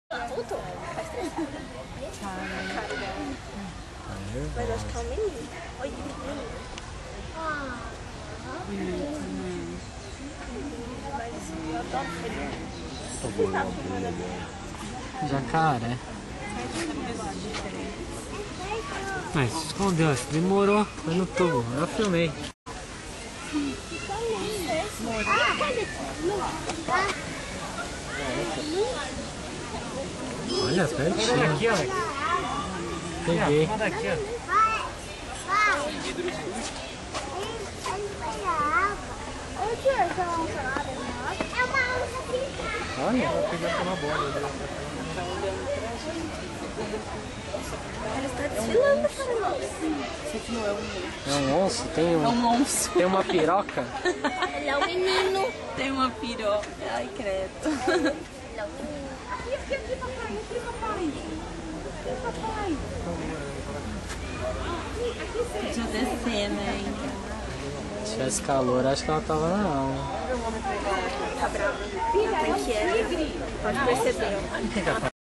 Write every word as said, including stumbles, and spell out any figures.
Voltou. Faz três caras. Cara dela. Mas acho que é um menino. Olha, menino. Ah. Mas eu adoro ele. Jacaré. Mas escondeu, demorou, foi no tubo, eu filmei. Olha, pertinho. Aqui, ó. Peguei. Manda aqui, ó. Olha, vou pegar uma bola. Ele está desfilando para nós. Isso aqui não é um monstro. É um monstro? Tem um, é um monstro. Tem uma piroca? Ele é um menino. Tem uma piroca. Ai, credo. Ele é um menino. Aqui, aqui, aqui, papai. Aqui, papai. Aqui, papai. Deixa eu descer, né? Se tivesse calor, acho que ela tava na aula. Tá brava. Tá inquieta. Pode perceber.